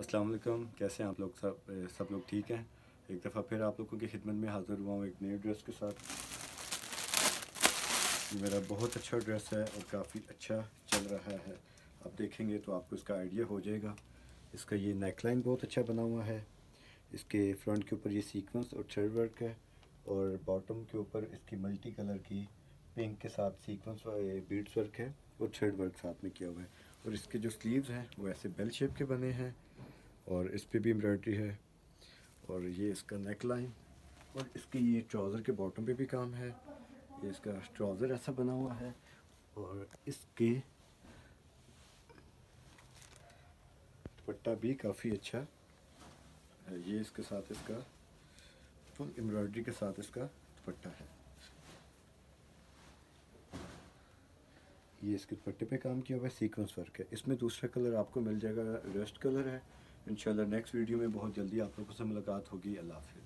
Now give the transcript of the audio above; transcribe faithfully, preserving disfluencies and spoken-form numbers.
अस्सलाम वालेकुम। कैसे हैं आप लोग? सब सब लोग ठीक हैं? एक दफ़ा फिर आप लोगों की खिदमत में हाज़िर हुआ हूँ एक नए ड्रेस के साथ। ये मेरा बहुत अच्छा ड्रेस है और काफ़ी अच्छा चल रहा है। आप देखेंगे तो आपको इसका आइडिया हो जाएगा। इसका ये नेकलाइन बहुत अच्छा बना हुआ है। इसके फ्रंट के ऊपर ये सीक्वेंस और थ्रेड वर्क है और बॉटम के ऊपर इसकी मल्टी कलर की पिंक के साथ सीक्वेंस बीड्स वर्क है और थ्रेड वर्क साथ में किया हुआ है। और इसके जो स्लीव्स हैं वो ऐसे बेल शेप के बने हैं और इस पर भी एम्ब्रॉयडरी है। और ये इसका नेक लाइन और इसके ये ट्राउज़र के बॉटम पे भी काम है। ये इसका ट्राउज़र ऐसा बना हुआ है और इसके दुपट्टा भी काफ़ी अच्छा है। ये इसके साथ इसका फुल एम्ब्रॉयडरी के साथ इसका दुपट्टा है। ये इसके दुपट्टे पे काम किया हुआ है, सीक्वेंस वर्क है। इसमें दूसरा कलर आपको मिल जाएगा, रस्ट कलर है। इंशाल्लाह नेक्स्ट वीडियो में बहुत जल्दी आप लोगों से मुलाकात होगी। अल्लाह हाफ़िज़।